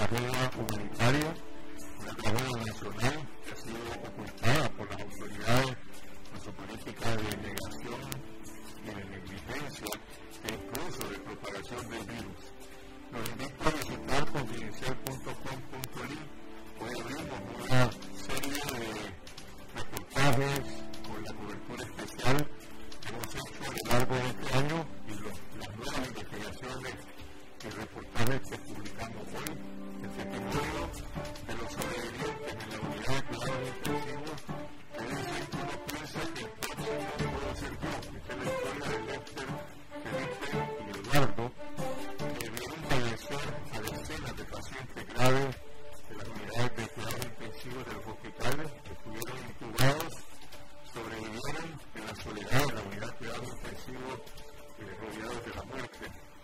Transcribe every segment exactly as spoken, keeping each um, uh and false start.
tragedia humanitaria, una tragedia nacional que ha sido ocultada por las autoridades con su política de negación y de negligencia e incluso de propagación del virus. Los invito a visitar confidencial punto com punto li. Hoy abrimos una serie de reportajes con la cobertura especial que hemos hecho a lo largo de este año y los, las nuevas investigaciones y reportajes que publicamos hoy, el testimonio de los sobrevivientes en la unidad de cuidados intensivos, que dicen que uno piensa que el próximo puede ser yo. Esta es la historia de Lester, Felipe y Eduardo, que vieron fallecer a decenas de pacientes graves de las unidades de cuidados intensivos de los hospitales, que estuvieron intubados, sobrevivieron en la soledad de la unidad de cuidados intensivos eh, rodeados de la muerte.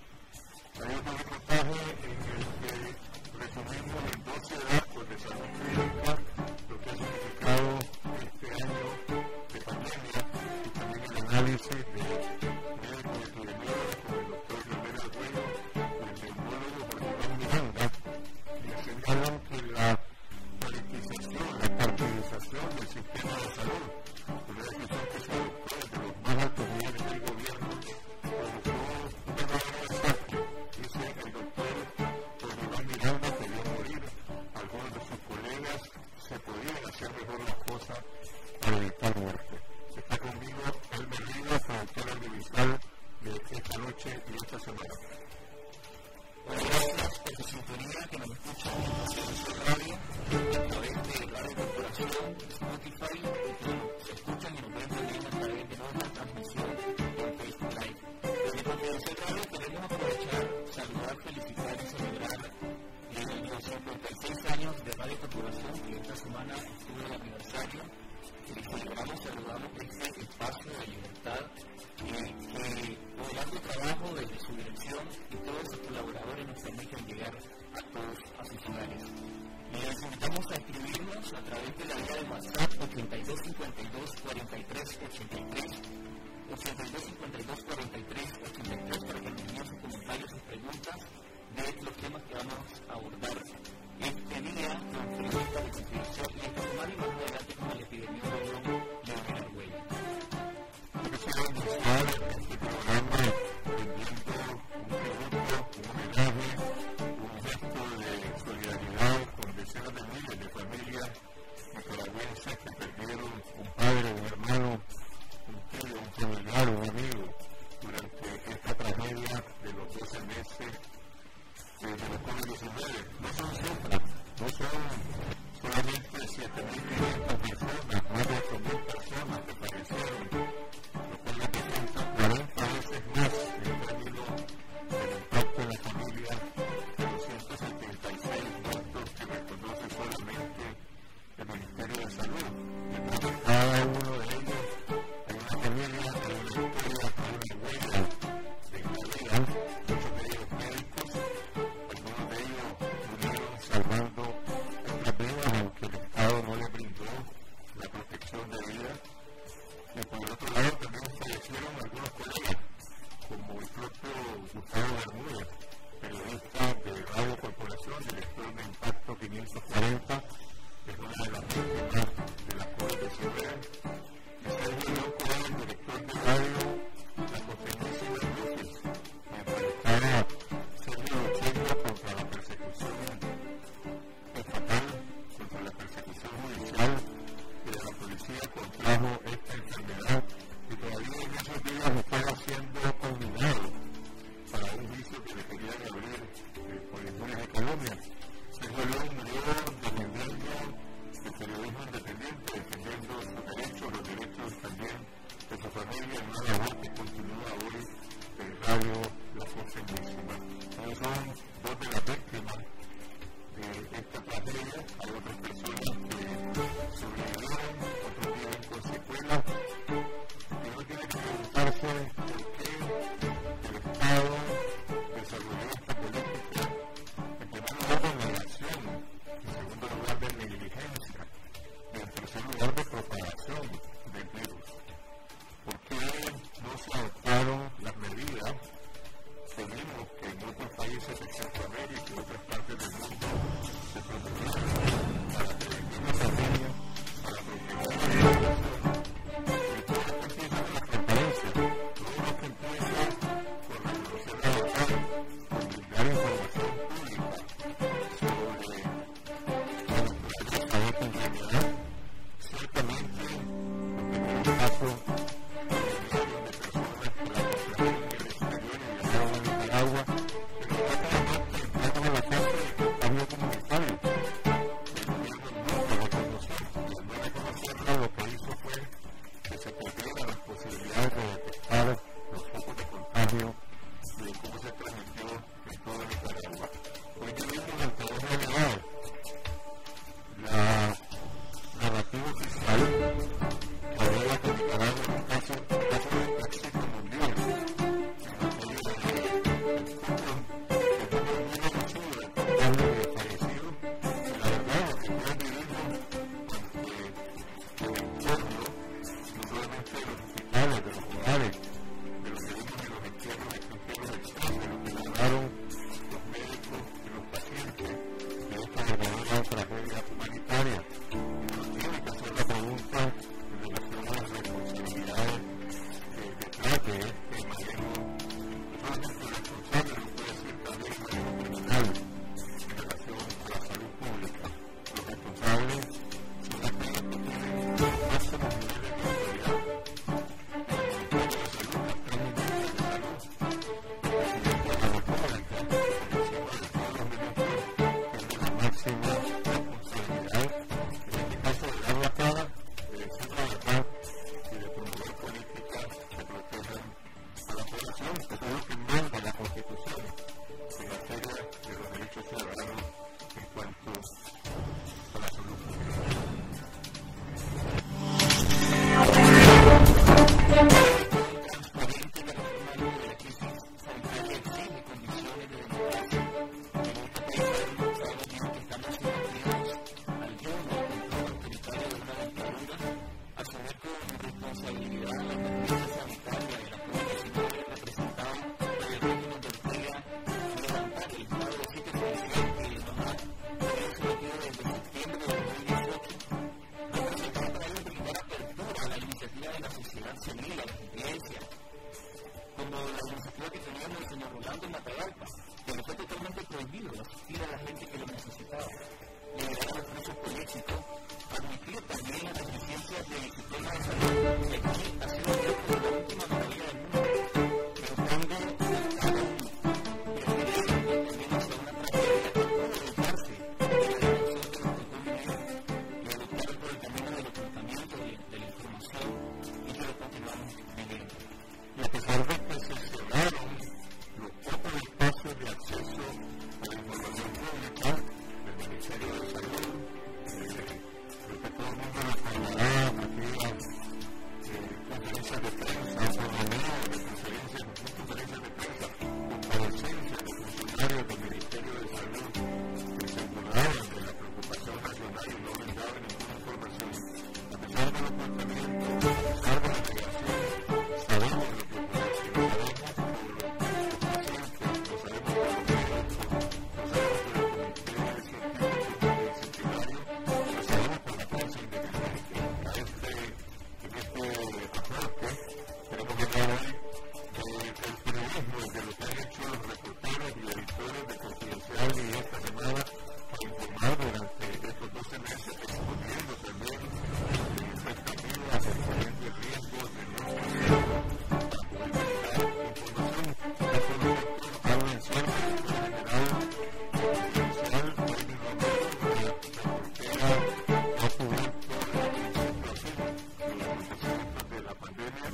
Hay otro reportaje en el que resumimos en doce datos de salud pública lo que ha significado este año de pandemia y también el análisis de médicos epidemiólogos como el doctor Leonel Arguello y el neumólogo Jorge Miranda, que señalan que la politización, la partidarización del sistema de salud, una decisión que se adoptó desde los más altos niveles del gobierno, provocó un verdadero desastre. Dice el doctor Iván Miranda que vio morir algunos de sus colegas, se podían hacer mejor las cosas para evitar muerte. Está conmigo Elmer Rivas, productor audiovisual de esta noche y esta semana. Bueno, gracias por su sintonía, que nos escuchan en su radio, a través de Radio Corporación, Spotify, y que nos escuchan y nos ven también a través de nuestra transmisión en Facebook Live. Desde Confidencial Radio queremos aprovechar, saludar, felicitar y celebrar eh, los cincuenta y seis años de Radio Corporación, que esta semana estuvo el aniversario, y celebramos, saludamos este espacio de libertad eh, que por largo trabajo desde su dirección y todos sus colaboradores nos permiten llegar a todos a sus hogares. Les invitamos a escribirnos a través de la vía de WhatsApp ochenta y dos cincuenta y dos cuarenta y tres ochenta y tres, ochenta y dos cincuenta y dos cuarenta y tres ochenta y tres, para que nos envíen sus comentarios, sus preguntas de los temas que vamos a abordar este día con periodistas de Confidencial y esta semana, y más adelante con el epidemiólogo Leonel Arguello. Yo quisiera iniciar este programa rendiendo un tributo, un homenaje, un gesto de solidaridad con decenas de miles de familias nicaragüenses que perdieron un padre, un hermano, un tío, un familiar, un amigo durante esta tragedia de los doce meses de la COVID diecinueve. No son cifras, no son solamente siete mil quinientas personas, más de ocho mil personas que fallecieron, lo cual representa cuarenta veces más en términos del impacto en la familia de doscientos setenta y seis muertos que reconoce solamente el Ministerio de Salud. Detrás de cada uno de ellos hay una familia, hay una historia, hay una huella de una vida, muchos de ellos médicos, algunos de ellos murieron salvando otras vidas, aunque el Estado no les brindó la protección de vida. Y por el otro lado también fallecieron algunos colegas, como el propio Gustavo Bermúdez, periodista de Radio Corporación, director de Impacto quinientos cuarenta, que es una de las víctimas de la COVID diecinueve, y Sergio León Cohen, director de radio La Costeñísima Luces, que enfrentaba Sergio luchando contra la persecución estatal, contra la persecución judicial y de la policía contrajo esta enfermedad, y todavía en esos días estaba siendo condenado para un juicio que le querían abrir eh, por Injurias de Colombia. Sergio León murió defendiendo el periodismo independiente, defendiendo sus derechos, los derechos también de su familia, en una labor que continúa hoy en Radio La Costeñísima. Ellos son dos de las víctimas de esta tragedia. Hay otras personas que sobrevivieron, otros viven con secuelas, y uno tiene que preguntarse por qué el Estado desarrolló esta política, en primer lugar de negación, en segundo lugar de negligencia, y en tercer lugar de propagación del virus. ¿Por qué no se adoptaron las medidas? Seguimos que en otros países se directores de Confidencial y esta semana para informar durante estos doce meses que estamos viviendo también expectativas, exponiendo el riesgo de nuestro gobierno para poder brindar información. Esto lo habla en cierto general Confidencial, David Romero, la reportera ha cubierto la situación de los acontecimientos de la pandemia.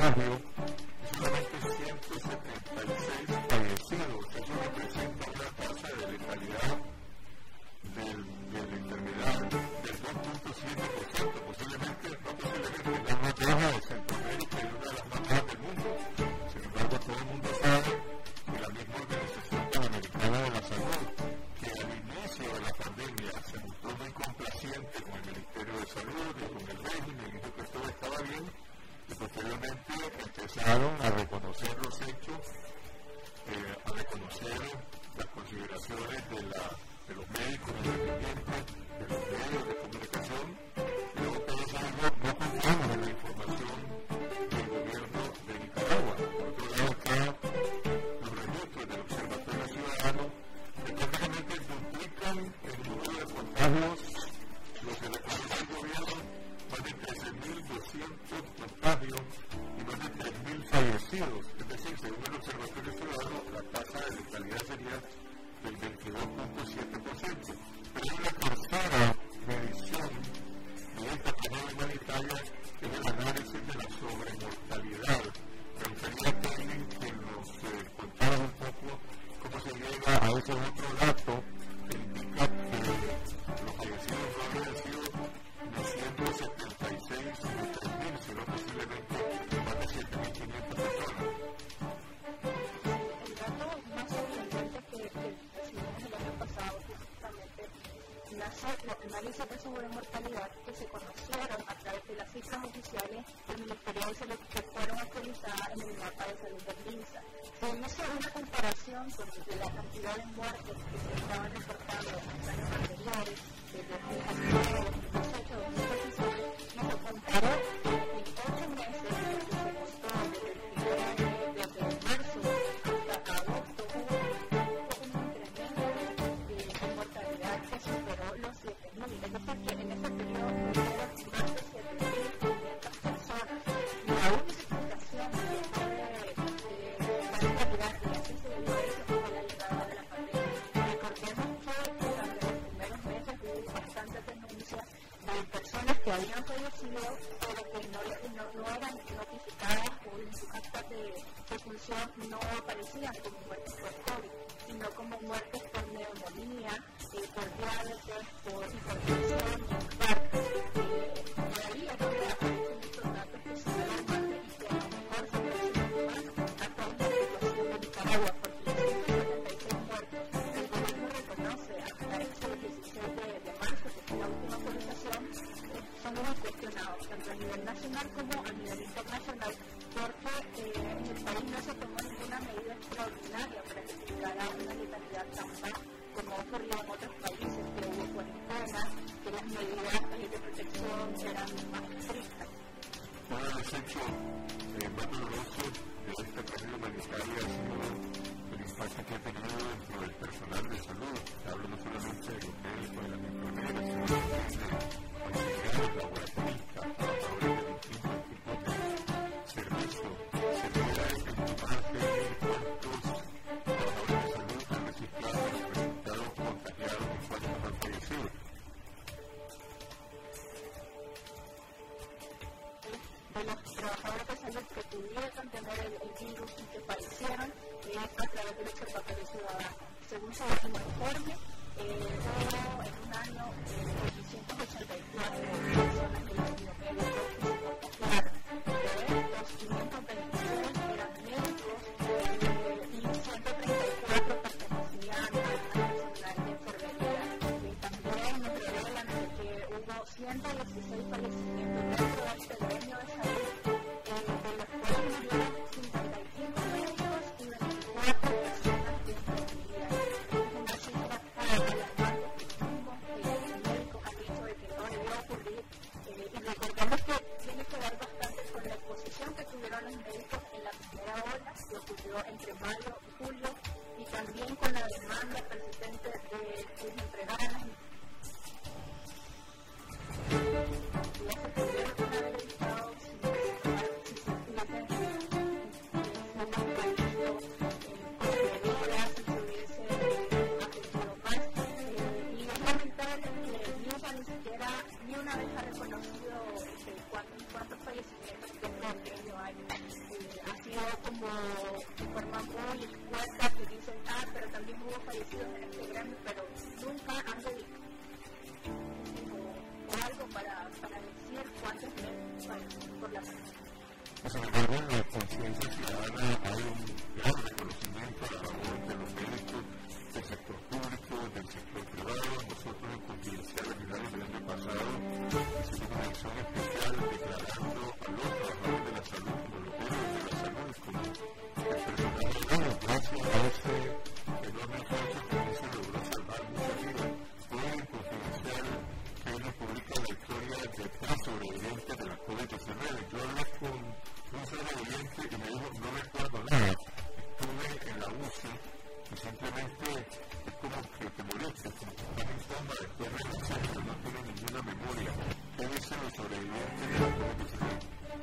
contagio y solamente ciento setenta y seis fallecidos. Eso representa una tasa de letalidad del, de la enfermedad del dos punto siete por ciento, posiblemente, no posiblemente, la más baja de Centroamérica y una de las más bajas del mundo. Sin embargo, todo el mundo sabe que la misma Organización Panamericana de la Salud, que al inicio de la pandemia se mostró muy complaciente con el Ministerio de Salud y con el régimen, y dijo que todo estaba bien, y posteriormente empezaron a reconocer los hechos, eh, a reconocer las consideraciones de, la, de los médicos independientes, de los medios de comunicación, y luego todos sabemos, no confiamos en la información del gobierno de Nicaragua. Por otro lado está los registros del Observatorio Ciudadano, que prácticamente duplican el número de contagios, lo que reconoce el gobierno, más de trece mil doscientos contagios y más de tres mil fallecidos. Es decir, según el Observatorio Ciudadano, la tasa de letalidad sería del veintidós punto siete por ciento. Pero hay una tercera medición de esta pandemia humanitaria, que es el análisis de la sobremortalidad. Me gustaría que alguien que nos eh, contara un poco cómo se llega a ese otro dato que indica que los fallecidos no habrían sido de ciento setenta y seis o tres mil, sino posiblemente más de siete mil quinientas personas. El dato más sorprendente que, que recibimos el año pasado justamente los análisis de sobremortalidad que se conocieron a través de las cifras oficiales del Ministerio de Salud que fueron actualizadas en el mapa de salud del MINSA. Se hizo una comparación con la cantidad de muertes que se estaban reportando en los años anteriores, desde dos mil diecinueve, dos mil dieciocho, dos mil diecinueve, y se comparó en ocho meses que se mostró desde el primero de marzo hasta agosto, hubo un incremento de mortalidad que superó los siete mil. Es decir, que en ese periodo hubo más de siete mil quinientas personas. La única explicación de la mortalidad y así se dio eso fue la llegada de la pandemia. Recordemos que durante los primeros meses hubo bastantes denuncias de personas que habían fallecido pero que no, no, no eran notificadas o en sus actas de defunción no aparecían como muertes por COVID, sino como muertes por neumonía, eh, por diabetes, por hipertensión, infarto. Eh, por ahí es donde aparecen estos datos que son alarmantes y que a lo mejor se presionan más a toda la situación de Nicaragua, porque los ciento setenta y seis muertos el gobierno reconoce hasta ese dieciséis de marzo, que fue la última actualización, eh, son muy cuestionados, tanto a nivel nacional como a nivel internacional, porque eh, en el país no se tomó ninguna medida extraordinaria para que se llegara a una letalidad tan baja como ocurrió en otros países, que hubo cuarentena, que las medidas de protección eran más estrictas. Uno de los hechos eh, más dolorosos de esta pandemia humanitaria ha sido el impacto que ha tenido dentro del personal de salud. Hablo no solamente de los médicos, de las enfermeras, sino también de auxiliares, laboratoristas, trabajadores de distintos tipos de servicios. Se pudiera estimar que cuántos trabajadores de salud han registrado, resultados contagiados y cuántos han fallecido. De los trabajadores de salud que pudieron tener el, el virus y que fallecieron es a través del Observatorio Ciudadano. Según su último informe, eh, hubo en un año eh, doscientas ochenta y cuatro personas que el biomédico y se contagiaron. De estos, quinientos veintiséis eran médicos eh, y ciento treinta y cuatro pertenecían al personal de enfermería. Y también nos revelan que hubo ciento dieciséis fallecimientos dentro de este gremio de salud, eh, de los cuales murieron cincuenta y cinco médicos y veinticuatro personas de enfermería. Es una cifra alarmante que vimos que los médicos han dicho de que no debió ocurrir. Eh, y recordemos que tiene que ver bastante con la exposición que tuvieron los médicos en la primera ola, que ocurrió entre mayo y julio, y también con la demanda persistente de que les entregaran las ya se pudieron haber evitado si se hubiesen mantenido con medidas, si se hubiese atendido más. Y es lamentable que Newsa ni siquiera ni una vez ha reconocido cuántos fallecimientos dentro del gremio hay. dio como de forma muy expuesta que dicen, ah, pero también hubo fallecidos en este gremio, pero nunca han dedicado o algo para, para decir cuántos fallecieron por la pandemia. Sin embargo, en la conciencia ciudadana hay un gran reconocimiento a la labor de los médicos del sector público, del sector privado. Nosotros en Confidencial a finales del año pasado hicimos una edición especial declarando a los trabajadores de la salud como los héroes de la salud, como el personal humano. Gracias a ese enorme esfuerzo también se logró salvar muchas vidas. Hoy en Confidencial se publica la historia de tres sobrevivientes de la COVID diecinueve. Yo hablé con un sobreviviente y me dijo, no recuerdo nada, estuve en la U C I y simplemente es como que te moriste, como que estás en coma después de nacer, pero no tiene ninguna memoria. ¿Qué dicen los sobrevivientes de la COVID diecinueve?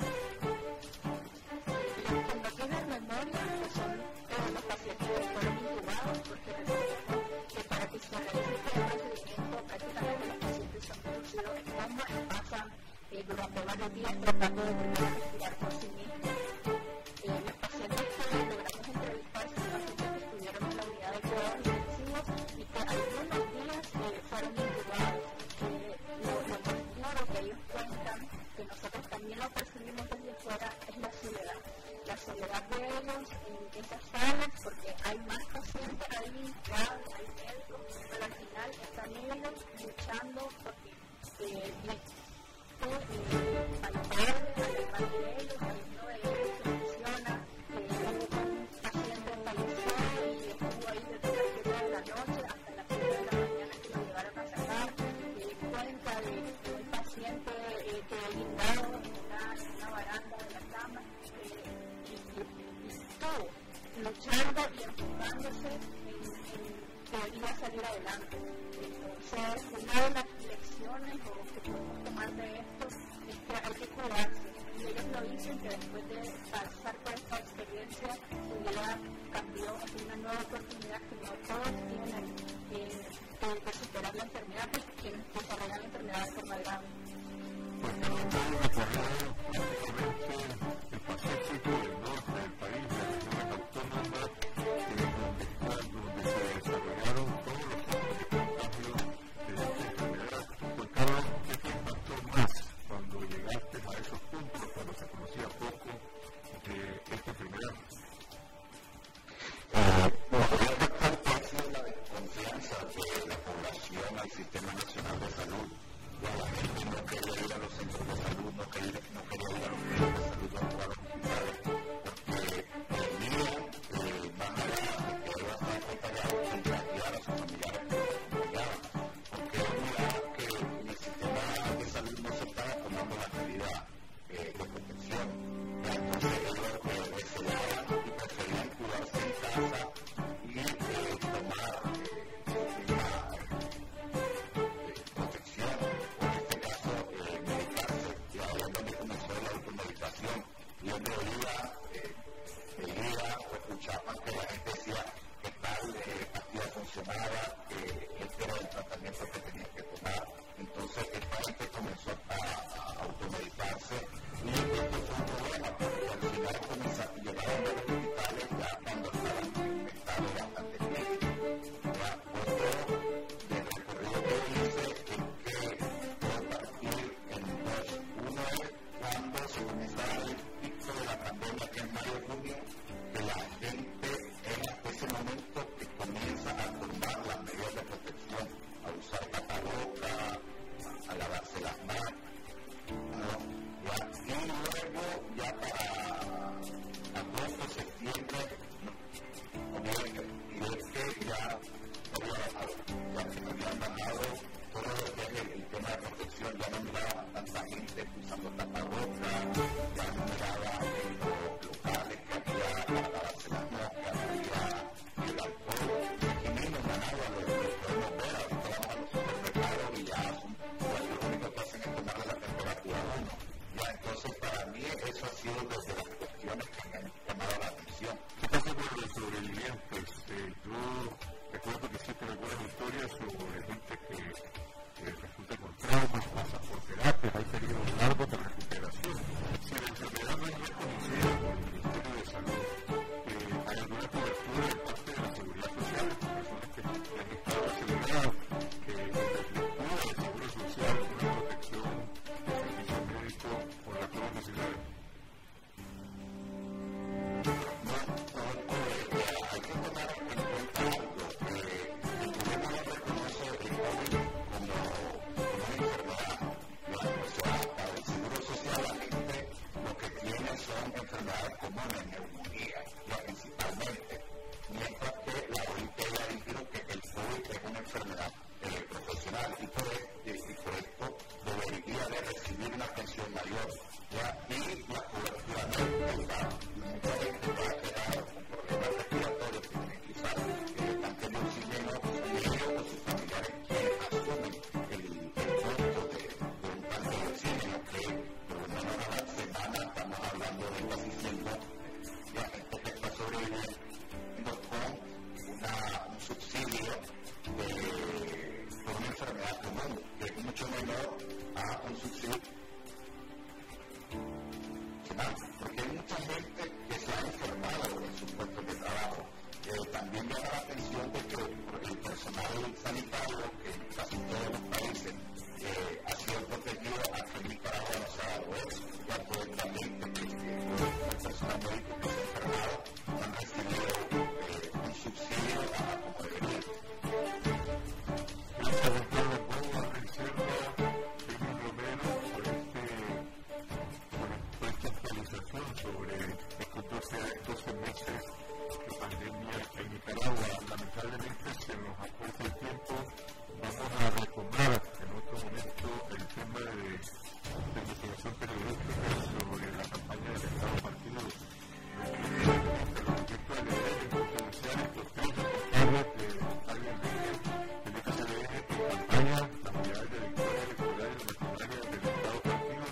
Los que no tienen memoria son eh, los pacientes que fueron intubados, porque recordemos que para que se realice este procedimiento prácticamente los pacientes son inducidos en coma y pasan eh, durante varios días tratando de volver a respirar por sí mismos. Eh, los pacientes que logramos entrevistar son pacientes que estuvieron en la unidad de cuidados intensivos y que algunos días eh, fueron intubados. Eh, lo, lo más duro que ellos cuentan, que nosotros también lo percibimos desde fuera, es la soledad. La soledad de ellos en esas salas, porque hay más pacientes ahí, claro, hay médicos, pero al final están ellos luchando porque eh, eh, al padre, al hermano de ellos, al hijo de ellos se menciona que un paciente falleció y estuvo ahí desde las siete de la noche hasta las siete de la mañana que lo llevaron a sacar. Eh, cuenta de, de un paciente eh, que guindado en una, en una baranda de la cama eh, y, y, y estuvo luchando y empujándose en, en que iba a salir adelante. Entonces, una de las lecciones o que podemos tomar de esto es que hay que cuidarse. Y ellos lo dicen que después de pasar por esta experiencia, su vida cambió, es una nueva oportunidad que no todos tienen eh, de, de superar la enfermedad, pues quienes desarrollan la enfermedad de forma grave. Pues no todo recorrido prácticamente el Pacífico del norte del país, de la región autónoma, donde se desarrollaron todos los focos de contagio de esta enfermedad. Pues Carlos, ¿qué te impactó más cuando llegaste a esos puntos, cuando se conocía poco de esta enfermedad? Bueno, lo que impactó ha sido la desconfianza de la población al Sistema Nacional de Salud. Ya la gente no quería ir a los centros de salud, no quería, no quería ir a los centros de salud, no a los hospitales, porque temían, eh, más allá de que iba a estar contagiado, contagiar a sus familiares que lo contagiaban, porque miraban que en el sistema de salud no se estaba tomando las medidas eh, de protección. Ya, entonces ellos eh, deseaban y preferían cuidarse en casa y eh, tomar eh, una protección, o en este caso eh, medicarse. Y ahí es donde comenzó la automedicación y donde oía, eh, veía o escuchaba que la gente decía que tal eh, pastilla funcionaba, que este era el tratamiento que tenía que tomar. Entonces esta gente comenzó a, a automedicarse y esto fue un problema porque al final comenzaron a llevar a los hospitales ya cuando estaban en estado bastante crítico. Ya, otro del recorrido que hice es que puedo partir en dos. Uno es cuando se comienza a dar el pico de la pandemia, que es mayo junio, que la gente en ese momento que comienza a tomar las medidas de protección, a usar tapabocas, a lavarse las manos, ¿no? Ya, y luego ya para agosto, septiembre, noviembre, y es que ya había bajado, ya que habían bajado todo lo que es el, el tema de protección, ya no miraba tanta gente usando tapabocas, ya no miraba en los locales que había para lavarse las manos, que había el alcohol, y mismo en Managua lo, lo podemos ver, ahorita vamos a los supermercados y ya son, pues, lo único que hacen es tomarle la temperatura a uno. Ya, entonces para mí eso ha sido desde las cuestiones que me han llamado la atención. ¿Qué pasa con los sobrevivientes? Eh, yo recuerdo que existen algunas historias sobre gente que, que resulta con traumas, pasa por terapias, hay periodos largos de recuperación. recibir una atención mayor, ¿ya? Y la cobertura médica, mucha gente que ha quedado con problemas respiratorios que tienen que usar eh, tanque de oxígeno, ellos o sus familiares quienes asumen el, el costo de, de un tanque de oxígeno, que por lo menos a la semana estamos hablando de casi cien la gente que está sobreviviendo con una, un subsidio de, por una enfermedad común, que es mucho menor a un subsidio. Porque hay mucha gente que se ha enfermado en sus puestos de trabajo. Eh, también llama la atención de que el personal sanitario, que en casi todos los países eh, ha sido protegido, aquí en Nicaragua no se ha dado eso. Ya todo el ambiente que el personal médico que se ha enfermado no han recibido eh, un subsidio a como debería. Gracias, doctor. Vamos a reserva Emilio Romero por este actualización sobre estos doce meses de pandemia en Nicaragua. Lamentablemente se nos acorta el tiempo. Vamos a retomar en otro momento el tema de, de investigación periodística sobre la campaña del Estado Partido. El proyecto de ley de potenciar estos tres responsables de Octavio Enrique, del F C D N, en campaña, las unidades de victoria electoral y maquinaria del Estado Partido.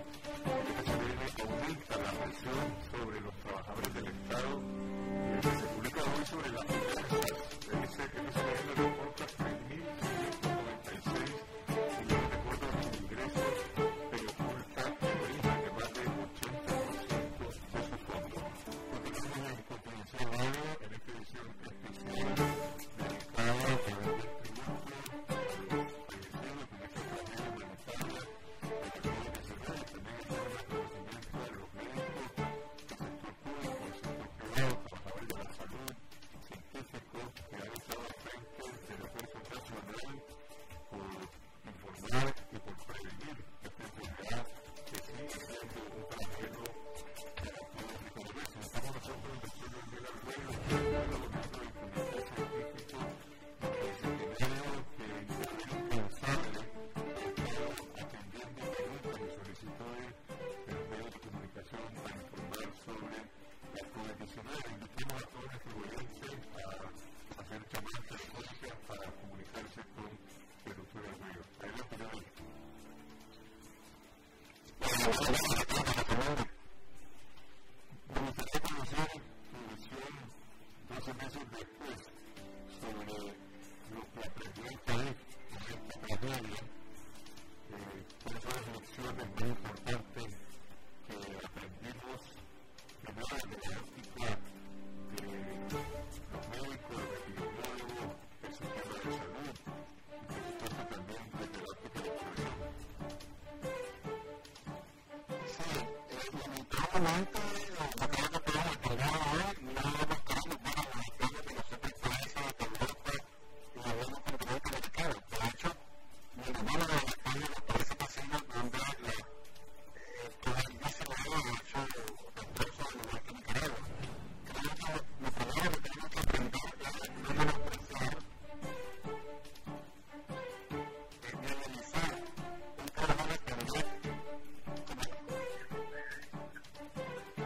Aumenta la presión sobre los trabajadores del Estado. Eh, se publica hoy sobre las finanzas. El F C D N reporta tres mil quinientos noventa y seis millones de acuerdo a sus ingresos, pero oculta el origen de más de ochenta por ciento de sus fondos. Continuamos en Confidencial Radio, en esta edición especial dedicada a vender tributo a los fallecidos en esta tragedia humanitaria de la COVID diecinueve. También estamos en reconocimiento a los médicos del sector público, del sector privado, trabajadores de la salud, científicos que han estado al frente del esfuerzo nacional por informar y por prevenir esta enfermedad que sigue siendo un flagelo para todos y cada vez. Estamos nosotros en el doctor Miguel Arguello, que es el documento del Comité Científico Multidisciplinario que interviene incansable, atendiendo preguntas y solicitudes de los medios de comunicación para informar sobre la COVID diecinueve. Invitamos a todos nuestros oyentes a hacer llamadas telefónicas para comunicarse con el doctor Arguello. Adelante, Gabriel. Me gustaría conocer tu visión doce meses después sobre lo que aprendió el país en esta tragedia. Eh, ¿Cuáles son las lecciones más importantes que aprendimos, primero de la ética de los médicos, los epidemiólogos, el sistema de salud y por supuesto también desde la óptica de la población? Sí, eh, lamentablemente lo que no podemos esperar hoy no hemos querido ver a los estados de los otros países de Europa y la misma continente americano. De hecho, mi hermano de España me parece que sí, donde la COVID diecinueve ha hecho refuerzo al igual que Nicaragua. Creo que lo primero que tenemos que aprender es no menospreciar, es minimizar un problema que no es como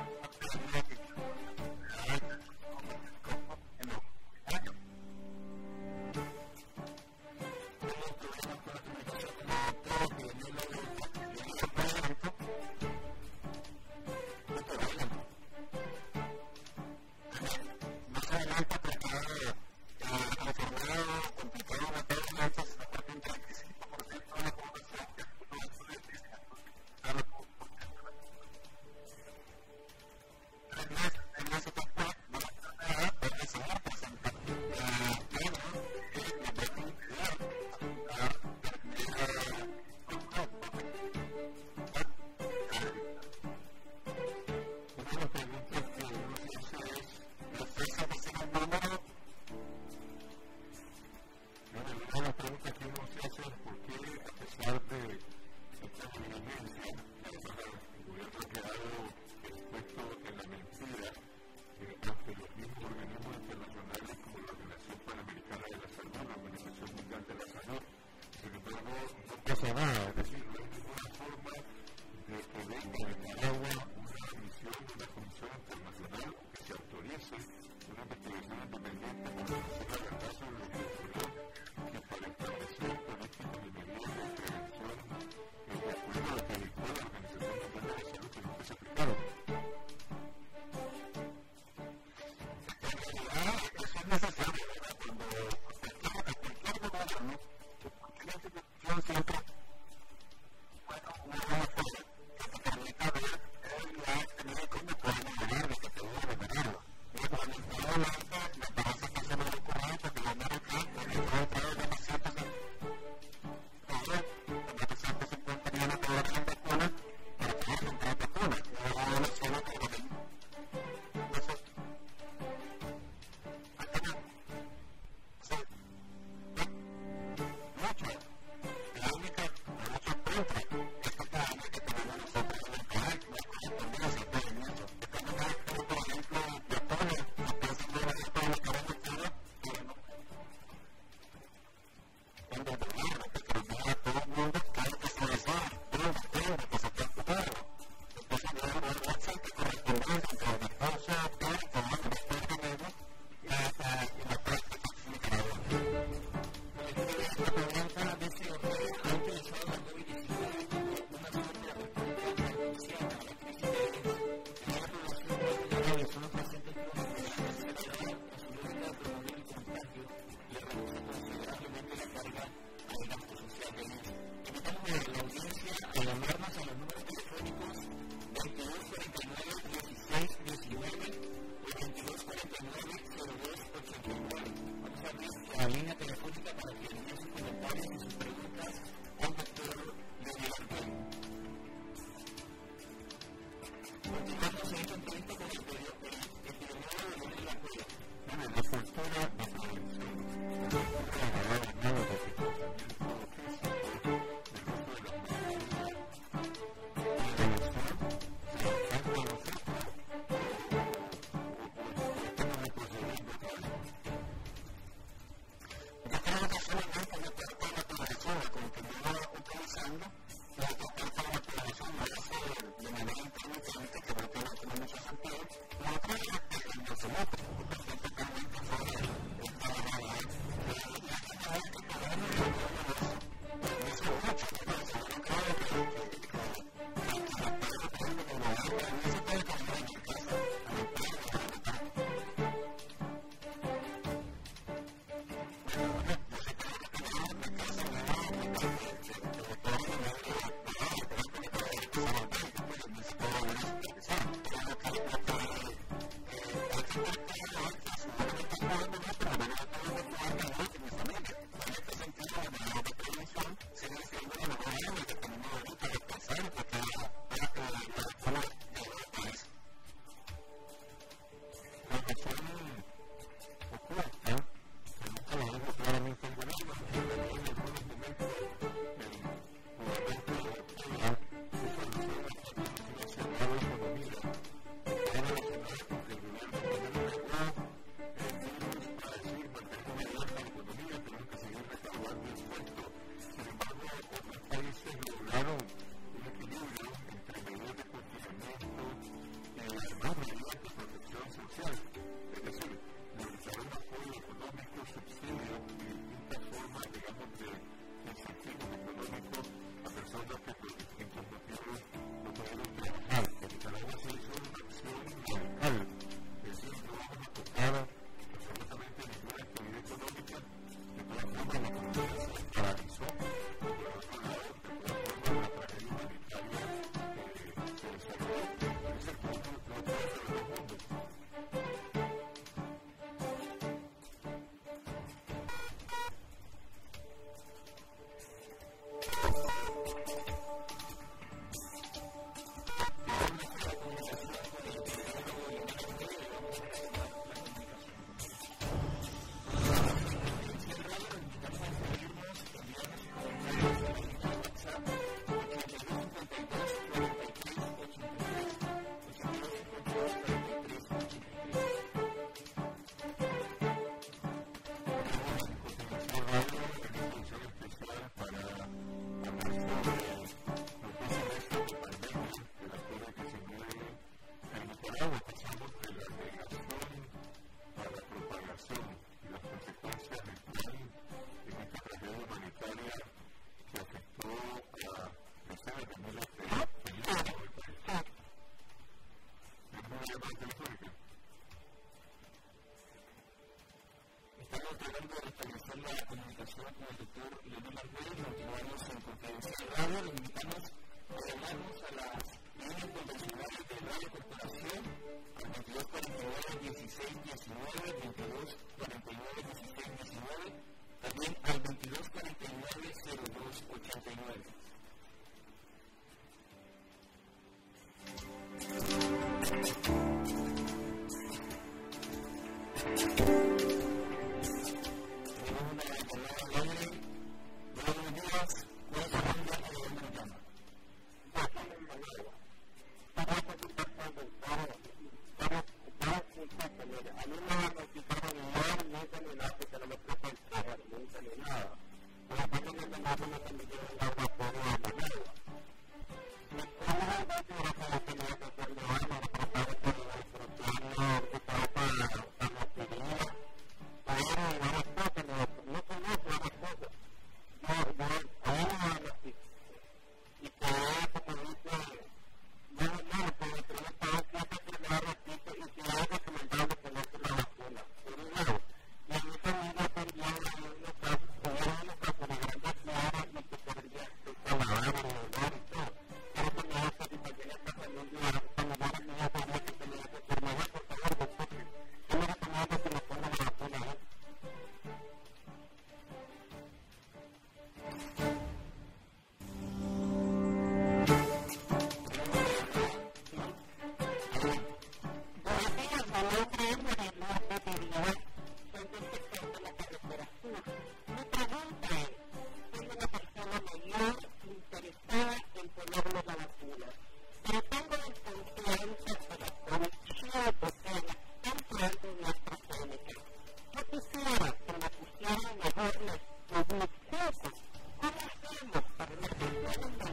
Hello.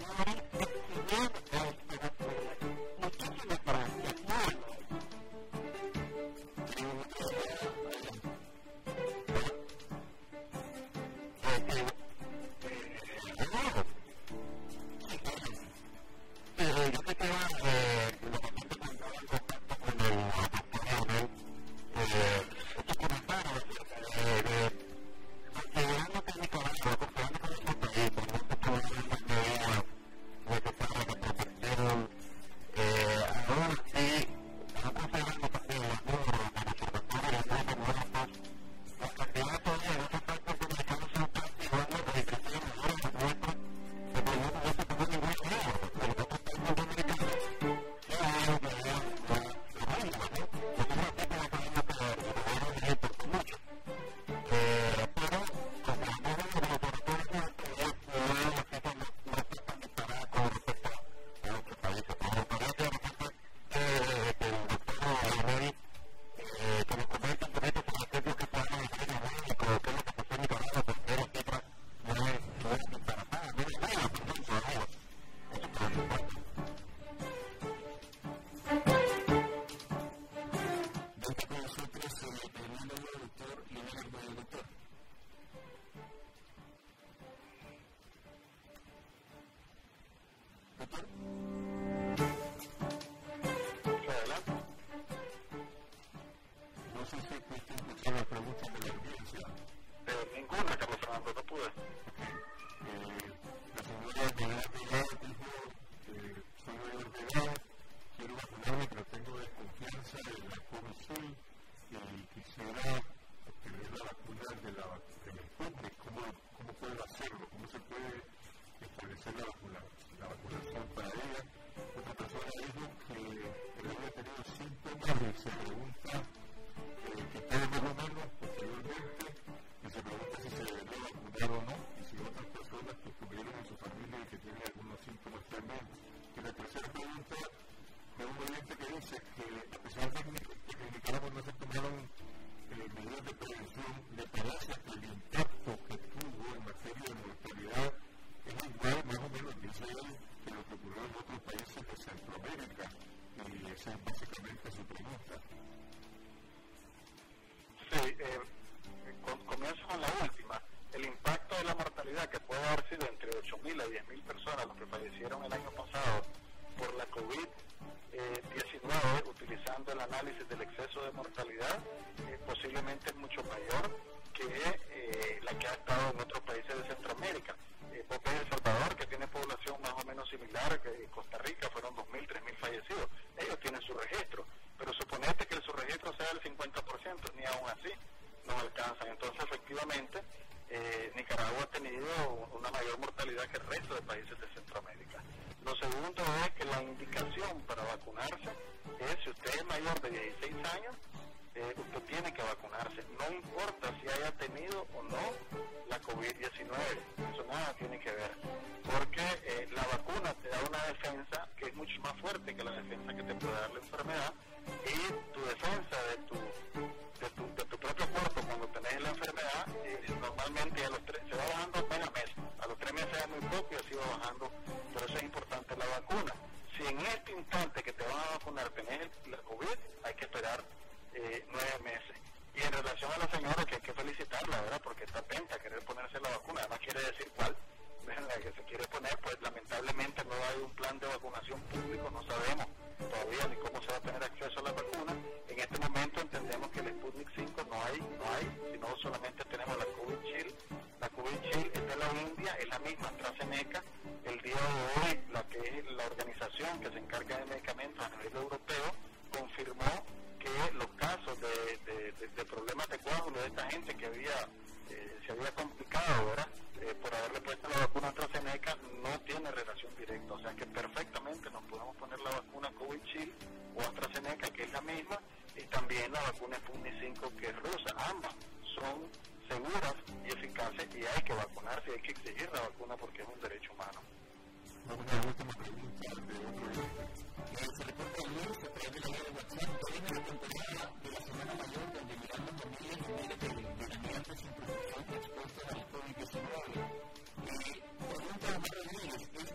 ¿Es viable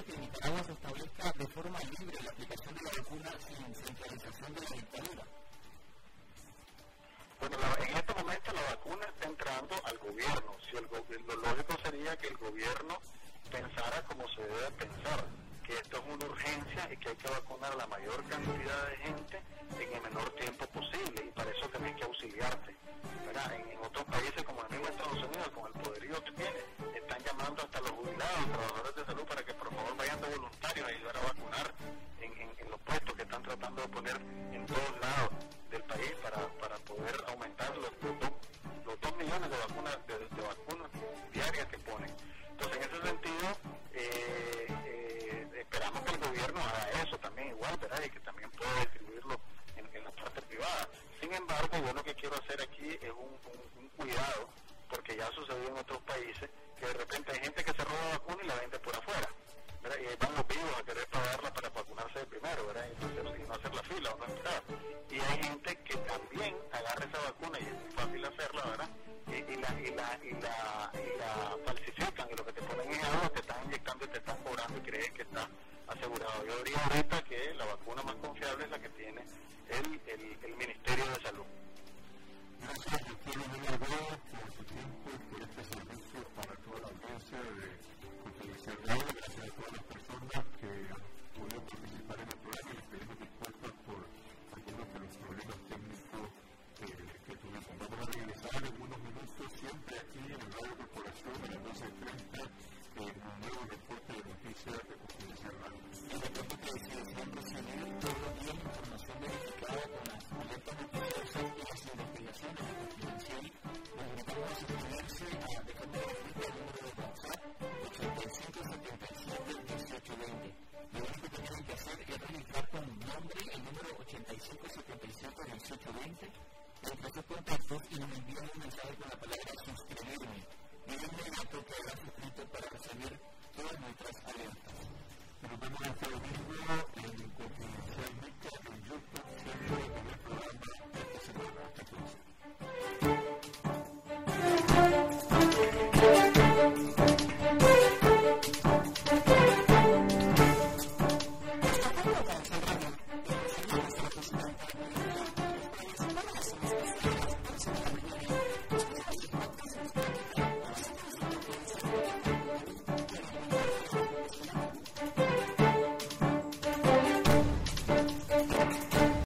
que en Nicaragua se establezca de forma libre la aplicación de la vacuna sin centralización de la dictadura? Bueno, la, en este momento la vacuna está entrando al gobierno. Si el, lo lógico sería que el gobierno pensara como se debe pensar, que esto es una urgencia y que hay que vacunar a la mayor cantidad de gente en el menor tiempo posible, y para eso también hay que auxiliarse, ¿verdad? En, en otros países como el mismo Estados Unidos, con el poderío que tiene, están llamando hasta los jubilados, trabajadores de salud, para que por favor vayan de voluntarios a ayudar a vacunar en, en, en los puestos que están tratando de poner en todos lados del país para, para poder aumentar los, los, dos, los dos millones de vacunas de, de vacunas diarias que ponen. Entonces, en ese sentido, eh, eh, esperamos que el gobierno haga eso también igual, ¿verdad? Y que también pueda distribuirlo en, en la parte privada. Sin embargo, yo lo que quiero hacer aquí es un, un, un cuidado, porque ya ha sucedido en otros países, que de repente hay gente que se roba vacuna y la vende por afuera, ¿verdad? Y ahí van los vivos a querer pagarla para vacunarse de primero, ¿verdad? Y no hacer, y no hacer la fila o no esperar. Y hay gente que también agarra esa vacuna, y es muy fácil hacerla, ¿verdad? Y, y, la, y, la, y, la, y la falsifican, y lo que te ponen es algo, te están inyectando y te están cobrando y creen que está asegurado. Yo diría ahorita que la vacuna más confiable es la que tiene el, el, el Ministerio de Salud. Gracias, doctor Miguel Abreu, por su tiempo y por este servicio para toda la audiencia de Confidencial Radio. Gracias a todas las personas que han podido participar en el programa, y les pedimos disculpas por algunos de los problemas técnicos que, que tuvimos. Vamos a regresar en unos minutos, siempre aquí en el Radio Corporación, a las doce treinta, en un nuevo reporte de noticias de Confidencial Radio. Y recuerdo que si desean recibir todos los días información verificada con las alertas noticiosas y las investigaciones de Confidencial, los invitamos a suscribirse a de forma gratuita el número de WhatsApp ochenta y cinco setenta y siete dieciocho veinte. Lo único que tienen que hacer es registrar con nombre el número ochenta y cinco setenta y siete dieciocho veinte entre sus contactos y nos envían un mensaje con la palabra suscribirme. Y de inmediato quedará suscrito para recibir todas nuestras alertas.